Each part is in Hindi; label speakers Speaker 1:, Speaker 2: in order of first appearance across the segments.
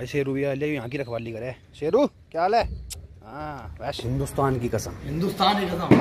Speaker 1: भाई शेरू भी ले यहाँ की रखवाली करे। शेरू क्या हाल है? हाँ वैसे हिंदुस्तान की कसम, हिंदुस्तान की कसम।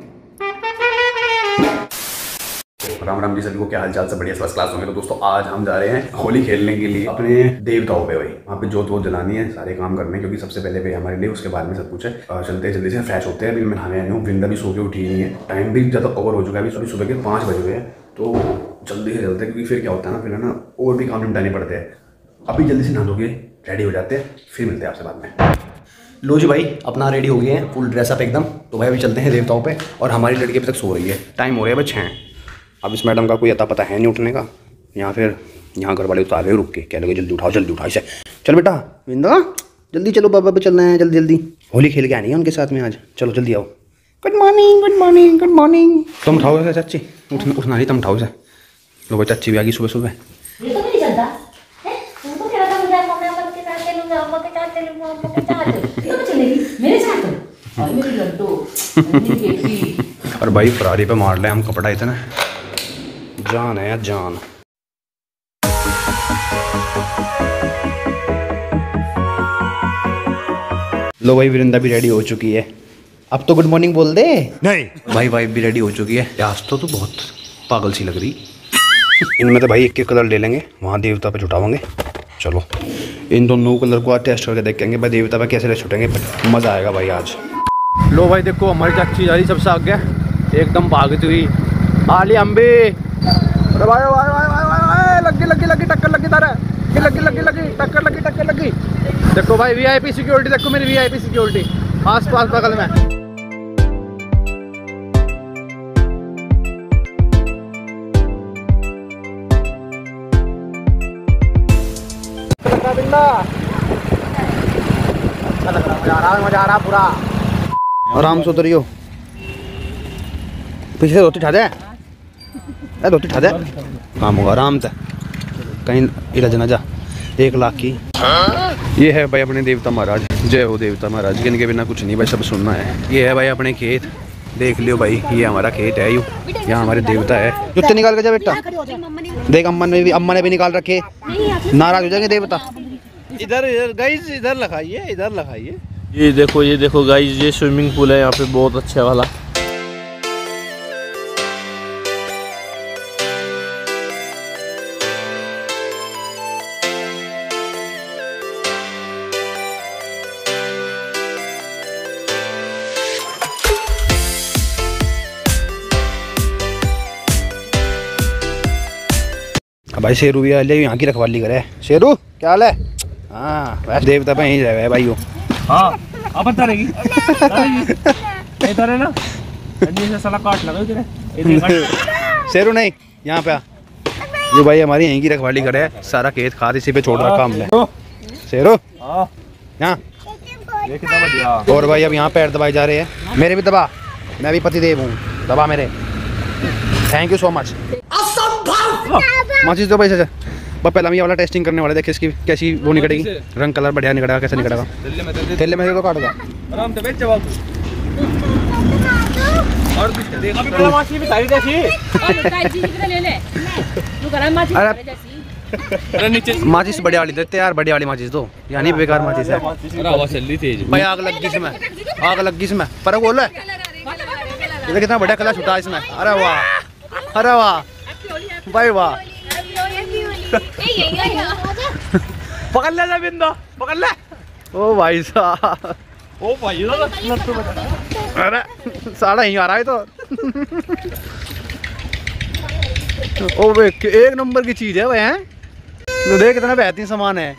Speaker 1: राम राम जी सभी को, क्या हाल चाल? सब बढ़िया, फर्स्ट क्लास होंगे। तो दोस्तों आज हम जा रहे हैं होली खेलने के लिए अपने देवताओं पे। भाई वहाँ पे जोत वोत जलानी है, सारे काम करने, क्योंकि सबसे पहले पे हमारे लिए, उसके बाद में सब कुछ है। चलते हैं जल्दी से, फ्रेश होते हैं। अभी मैं नहाने आया हूँ, वृंदा भी सो के उठी नहीं है, टाइम भी ज़्यादा ओवर हो चुका है। अभी सुबह के 5 बजे हुए हैं, तो जल्दी से चलते हैं, क्योंकि फिर क्या होता है ना, फिर है ना और भी काम निपटाने पड़ते हैं। अभी जल्दी से नहा धो के रेडी हो जाते हैं, फिर मिलते हैं आपसे बाद में। लो जी भाई, अपना रेडी हो गए हैं, फुल ड्रेसअप एकदम। तो भाई अभी चलते हैं देवताओं पे। और हमारी लड़की अभी तक सो रही है, टाइम हो रहा है 6। अब इस मैडम का कोई अता पता है नहीं उठने का, या फिर यहाँ घर वाले उतार रहे रुक के, कह लगे जल्दी उठाओ इसे। चल बेटा विंदा जल्दी चलो, बाबा पे चलना है, जल्दी जल्दी। होली खेल के आनी है उनके साथ में आज, चलो जल्दी आओ। Good morning good morning good morning. तुम उठाओ इसे चाची, उठना नहीं, तुम उठाओ इसे। लो भाई चाची भी आ गई सुबह सुबह। और भाई फरारी पे मार ले हम कपड़ा, इतना जान है यार जान। लो भाई वृंदा भी रेडी हो चुकी है, अब तो गुड मॉर्निंग बोल दे। नहीं भाई वाइफ भी रेडी हो चुकी है। आज तो बहुत पागल सी लग रही। इनमें तो भाई एक कलर ले लेंगे, वहाँ देवता पे छुटावांगे। चलो इन दोनों कलर को आज टेस्ट करके देखेंगे भाई देवता पे कैसे छुटेंगे, मज़ा आएगा भाई आज। लो भाई देखो हमारी चाची जा रही सबसे आगे, एकदम भागती हुई। आली अम्बे, अरे भाई लगी टक्कर लगी तारा, लगी टक्कर लगी। देखो भाई वीआईपी सिक्योरिटी, देखो मेरी वीआईपी सिक्योरिटी आस पास बगल में। मजा आ रहा पूरा। आराम से उतरियो, पीछे से रोटी उठा दे, रोटी उठा दे, काम होगा आराम से। कहीं इलाज ना जा। 1 लाख की ये है भाई अपने देवता महाराज। जय हो देवता महाराज, इनके बिना कुछ नहीं भाई, सब सुनना है। ये है भाई अपने खेत, देख लियो भाई, ये हमारा खेत है। यहाँ हमारे देवता है। जूते निकाल के जा बेटा, देख अम्मा ने भी निकाल रखे, नाराज हो जाएंगे देवता। इधर गाइस, इधर लगाइए।
Speaker 2: ये देखो गाइस, ये स्विमिंग पूल है यहाँ पे, बहुत अच्छा वाला।
Speaker 1: भाई शेरू भी ले यहाँ की रखवाली करे। शेरू क्या हाल है? हाँ वैसे देवता पे यहीं रहे भाई।
Speaker 2: हाँ अब बता रहेगी इधर है ना, से साला काट लगा इधर।
Speaker 1: शेरू नहीं, यहाँ पे आ। ये भाई हमारी यहीं की रखवाली करे, सारा खेत खाद इसी पे छोड़ रखा हमने। शेरू यहाँ। और भाई अब यहाँ पैर दबाए जा रहे हैं, मेरे भी दबा, मैं भी पतिदेव हूँ, दबा मेरे। Thank you so much. माचिस दो भाई से, बस पहले हम ये वाला टेस्टिंग करने वाले, देखे इसकी कैसी वो निकलेगी, रंग कलर बढ़िया निकलेगा, कैसा निकलेगा। थैले में तो काटूंगा आराम से, बेच जवाब। और देखा भी माचिस भी सारी जैसी। अरे नीचे माचिस बढ़िया वाली देते यार, बढ़िया वाली माचिस दो, यानी बेकार माचिस है।
Speaker 2: हवा चल रही तेज
Speaker 1: भाई, आग लग गई इसमें, पर बोल है कितना बढ़िया कलर छुटा इसमें। अरे वाह भाई वाह।
Speaker 2: पकड़ ले बिंदो, पकड़ ले।
Speaker 1: ओ भाई साहब,
Speaker 2: ओ भाई
Speaker 1: अरे साड़ा यहीं आ रहा है तो। ओ वे एक नंबर की चीज है भाई, हैं तो देख कितना बेहतरीन सामान है।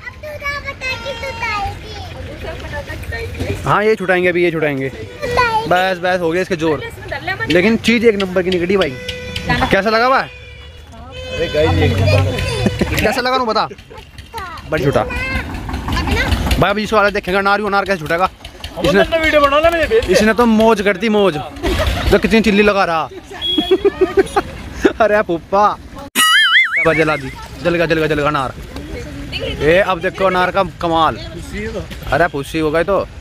Speaker 1: हाँ ये छुटाएंगे, अभी ये छुटाएंगे, बस हो गया इसके जोर। लेकिन चीज एक नंबर की निकली भाई। कैसा लगा भाई?
Speaker 2: अरे गाइस
Speaker 1: कैसा लगा नु बता, बड़ी छुटा भाई। अभी इस वाला देखेगा नार कैसे छुटेगा। इसने तो मौज कर दी, मौज तो कितनी चिल्ली लगा रहा। अरे पुप्पा जला दी, जल गया अनार। ये अब देखो अनार का कमाल। अरे पुस्सी हो गए तो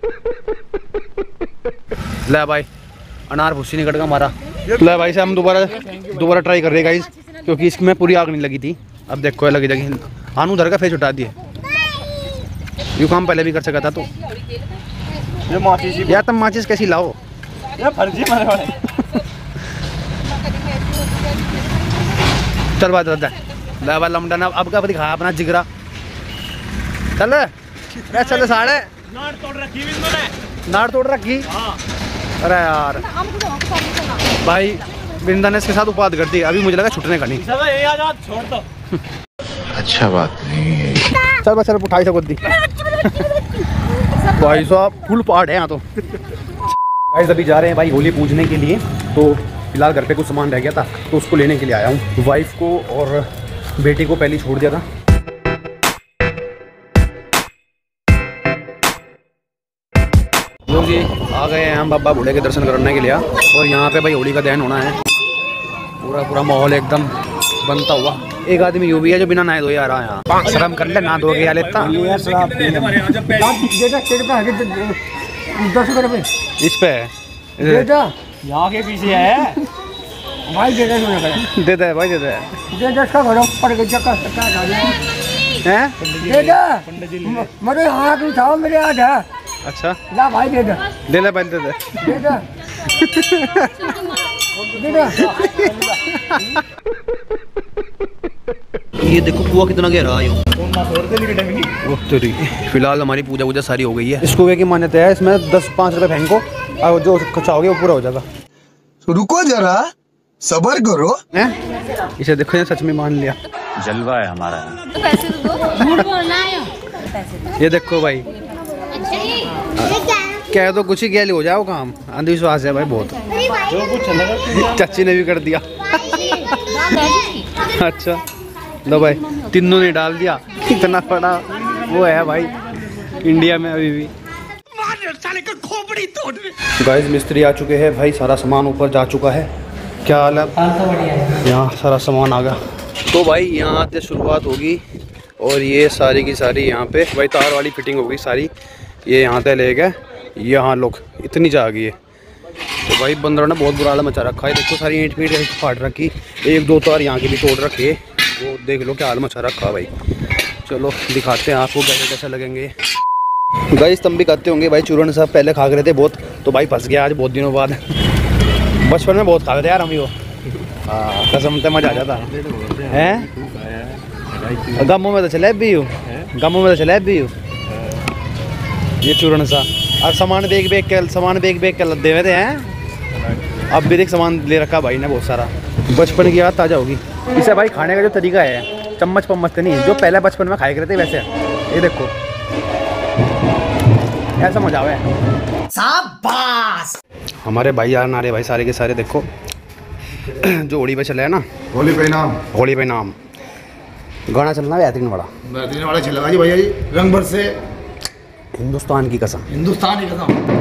Speaker 1: ले भाई, अनार भुस्सी निकल गया हमारा। ले भाई से हम दोबारा ट्राई कर रहे हैं गाइस, क्योंकि इसमें पूरी आग नहीं लगी थी। अब देखो लगी जगह आनू धर का फेस उठा दिए। यू काम पहले भी कर सका था तू।
Speaker 2: ये माचिस ही
Speaker 1: यार तुम माचिस कैसी लाओ?
Speaker 2: ये फर्जी मारे वाले।
Speaker 1: चल बात लावा लमडना अब का दिखा अपना जिगरा। चल चल साढ़े
Speaker 2: नाड़ तोड़ रखी भी इन्होंने।
Speaker 1: नाड़ तोड़ रखी।
Speaker 2: हाँ।
Speaker 1: अरे यार भाई बिंदा ने इसके साथ उपवाद कर दी, अभी मुझे लगा छुटने का नहीं।
Speaker 2: ये आजाद छोड़ दो।
Speaker 3: अच्छा बात नहीं है।
Speaker 1: चल बस चल उठाई सको दी भाई साहब फुल पार्ट है यहाँ तो। गाइस अभी जा रहे हैं भाई होली पूजने के लिए, तो फिलहाल घर पे कुछ सामान रह गया था तो उसको लेने के लिए आया हूँ। वाइफ को और बेटी को पहले छोड़ दिया था। लोग जी आ गए हैं हम बाबा बूढ़े के दर्शन करने के लिए, और यहाँ पे भाई होली का दहन होना है। पूरा माहौल एकदम बनता हुआ। एक आदमी यूं भी है जो बिना नहाए धोए आ रहा है यहाँ। शर्म कर ले, ना धोगे या लेता इस पे
Speaker 2: यहाँ के पीछे है
Speaker 1: भाई दे दे भाई दे दे
Speaker 4: मेरे हाथ उठाओ, मेरे हाथ है।
Speaker 1: अच्छा
Speaker 4: ला भाई दे दे
Speaker 1: ले भाई दे दे ये देखो कुआ कितना गहरा है। फिलहाल हमारी पूजा वूजा सारी हो गई है। इस कुएं की मान्यता है इसमें 10-5 रुपए फेंको और जो चाहोगे वो पूरा हो जाएगा।
Speaker 3: रुको जरा सबर करो।
Speaker 1: इसे देखो ये सच में मान लिया।
Speaker 3: जलवा है हमारा।
Speaker 5: तो पैसे तो दो, झूठ बोलना है पैसे।
Speaker 1: ये देखो भाई क्या तो कुछ ही गैली हो जाओ काम। अंधविश्वास है भाई बहुत।
Speaker 2: जो कुछ
Speaker 1: चाची ने भी कर दिया। अच्छा लो भाई तीनों ने डाल दिया। इतना बड़ा वो है भाई इंडिया में अभी भी। गाइस मिस्त्री आ चुके हैं भाई, सारा सामान ऊपर जा चुका है। क्या हाल है? यहाँ सारा सामान आ गया। तो भाई यहाँ से शुरुआत होगी और ये सारी की सारी यहाँ पे भाई तार वाली फिटिंग होगी सारी। ये यहाँ से ले गए यहाँ लोग इतनी जा गई है। तो भाई बंदरों ने बहुत बुरा हाल मचा रखा है। देखो सारी ईंट पीट फाट रखी, 1-2 तार यहाँ की भी तोड़ रखे। वो देख लो क्या हाल मचा रखा भाई। चलो दिखाते हैं आपको कैसे कैसे लगेंगे। गाइस तुम भी खाते होंगे भाई चूरन साहब, पहले खा रहे थे बहुत, तो भाई फंस गया आज बहुत दिनों बाद। बचपन में बहुत खाते थे यार हम वो। हाँ कसम से मजा आ जाता है। गामों में तो चले भी हूँ, गामों में तो चले भी हूँ। ये चूरन सा और सामान बेच के लद्दे हुए थे हैं। अब भी देख सामान ले रखा भाई ने बहुत सारा। बचपन की याद ताज़ा होगी। इसे भाई खाने का जो तरीका है चम्मच पम्मच का नहीं, जो पहले बचपन में खाए करते वैसे। ये देखो ऐसा मजा आवे। शाबाश। हमारे भाई यार नारे भाई सारे के सारे देखो जो होली पे चले है ना,
Speaker 3: होली पे नाम
Speaker 1: गाना चलना बेहतरीन
Speaker 3: वाला चलेगा जी भैया जी। रंग भर से
Speaker 1: हिंदुस्तान की कसम।
Speaker 3: हिंदुस्तान की कसम।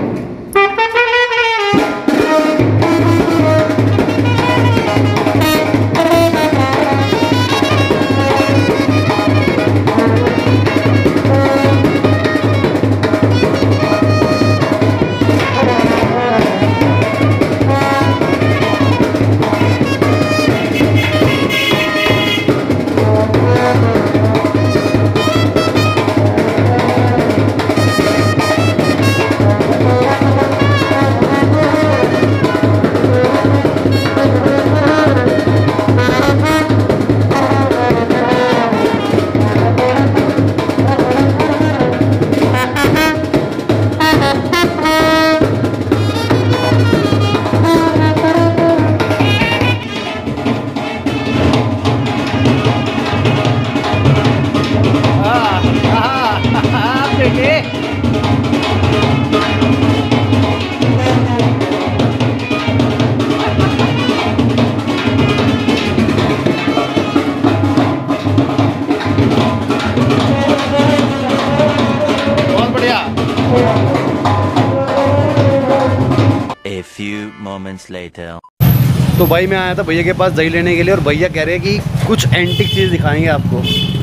Speaker 6: A few moments later.
Speaker 1: तो भाई मैं आया था भैया के पास दही लेने के लिए, और भैया कह रहे हैं कि कुछ एंटिक चीज़ दिखाएंगे आपको।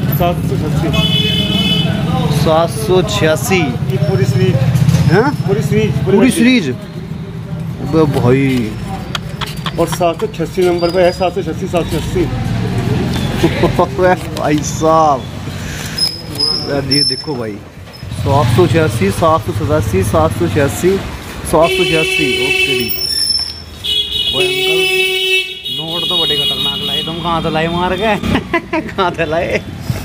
Speaker 1: 786
Speaker 2: पूरी सीरीज।
Speaker 1: हाँ पूरी सीरीज भाई।
Speaker 2: और 786 नंबर पे है। 786
Speaker 1: भाई साहब यार ये देखो भाई
Speaker 7: 786 787 786 786। ओके डी। ओए अंकल नोट तो बड़े खतरनाक लाए तुम। कहाँ से लाए मार के? कहाँ से लाए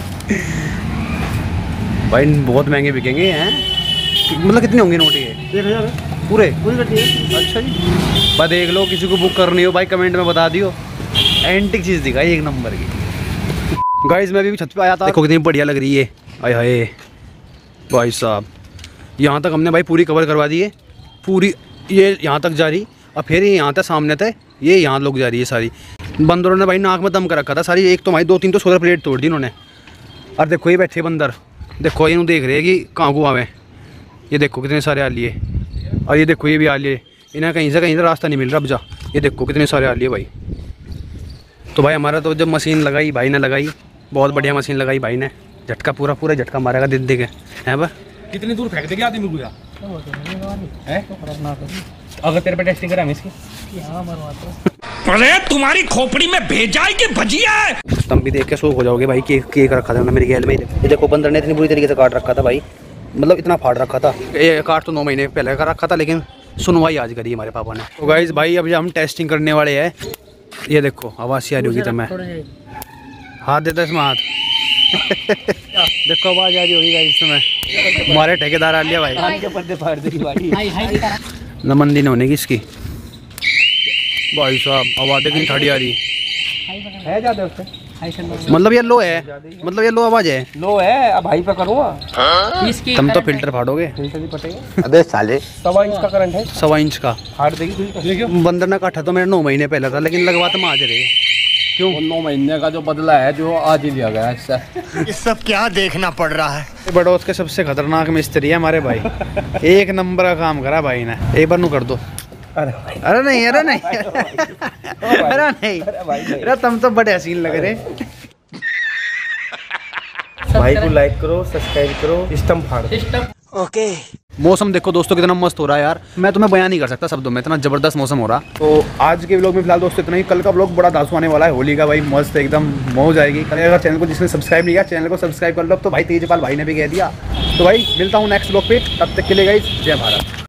Speaker 7: भाई? बहुत महंगे बिकेंगे हैं। मतलब कितने होंगे नोट ये?
Speaker 2: 1000
Speaker 7: पूरे?
Speaker 2: पूरी कटी है।
Speaker 7: अच्छा जी। भाई देख लो, किसी को बुक करनी हो भाई कमेंट में बता दियो। एंटिक चीज़ दिखाई एक नंबर की। गाइस मैं भी छत पे आया था, देखो कितनी बढ़िया लग रही है। आय हाय भाई साहब, यहाँ तक हमने भाई पूरी कवर करवा दी है। पूरी ये यहाँ तक जा रही, और फिर ये यहाँ तक सामने तक ये यहाँ लोग जा रही है सारी। बंदरों ने भाई नाक में दम कर रखा था सारी। एक तो भाई 2-3 तो सोलर प्लेट तोड़ दी इन्होंने। और देखो ये बैठे बंदर, देखो इन्हों देख रहे हैं कि कहाँ को आवे। ये देखो कितने सारे आलिए, और ये देखो ये भी आलिए। इन्हें कहीं से रास्ता नहीं मिल रहा। अब जा, ये देखो कितने सारे आलिए भाई। तो भाई हमारा तो जब मशीन लगाई भाई ने लगाई, बहुत बढ़िया मशीन लगाई भाई ने। झटका पूरा झटका मारेगा दिख के है बा।
Speaker 2: कितनी दूर फेंक देगी आदमी को? अगर तेरे पे टेस्टिंग करा इसकी।
Speaker 8: अरे तुम्हारी खोपड़ी में भेजा है कि भजिया है?
Speaker 7: तुम भी देख के शौक हो जाओगे भाई। केक रखा था मेरे गैल में। ये देखो बंदर ने इतनी बुरी तरीके से काट रखा था भाई, मतलब इतना फाड़ रखा था। ये काट तो 9 महीने पहले का रखा था, लेकिन सुनवाई आज करी हमारे पापा ने। तो गाइस भाई अब हम टेस्टिंग करने वाले हैं। ये देखो आवाज़ सी आ रही होगी तो मैं हाथ देता इसमें हाथ। देखो आवाज़ आ रही होगी गाइस इसमें। हमारे ठेकेदार आ लिया भाई के पर्दे फाड़ देगी भाई। नमंदी ने होने की इसकी भाई साहब। आवाज़ लेकिन ठंडी आ रही
Speaker 2: है ज़्यादा उससे।
Speaker 7: मतलब ये लो है, मतलब ये लो आवाज़ है।
Speaker 2: लो है। अब भाई पे करूँगा।
Speaker 7: तुम तो फिल्टर फाड़ोगे।
Speaker 2: फिल्टर भी फटेगा।
Speaker 3: अबे साले
Speaker 2: 1.25 इंच का करंट है।
Speaker 7: 1.25 इंच का
Speaker 2: फाड़ देगी फिल्टर।
Speaker 7: बंदर ने काटा तो मेरे 9 महीने पहले था, लेकिन लगवा तो आज रहे। क्यों?
Speaker 2: 9 महीने का जो बदला है जो आज ही लिया गया है इससे।
Speaker 3: ये सब क्या देखना पड़ रहा है?
Speaker 7: बड़ोस के सबसे खतरनाक मिस्त्री है हमारे भाई। एक नंबर का काम करा भाई ने। एक बार नू कर दो। अरे नहीं अरे नहीं अरे नहीं अरे तुम तो बड़े हसीन लग रहे।
Speaker 2: भाई को लाइक करो, सब्सक्राइब करो, सिस्टम फाड़ो।
Speaker 7: ओके। मौसम देखो दोस्तों कितना मस्त हो रहा है यार, मैं तुम्हें बयान नहीं कर सकता शब्दों में, इतना जबरदस्त मौसम हो रहा। तो आज के व्लॉग में फिलहाल दोस्तों इतना ही। कल का व्लॉग बड़ा दासू आने वाला है होली का भाई, मस्त एकदम मौज आएगी। अगर चैनल को जिसने सब्सक्राइब नहीं किया चैनल को सब्सक्राइब कर लो। तो भाई तेजपाल भाई ने भी कह दिया। तो भाई मिलता हूँ नेक्स्ट व्लॉग पे, तब तक के लिए गाइस जय भारत।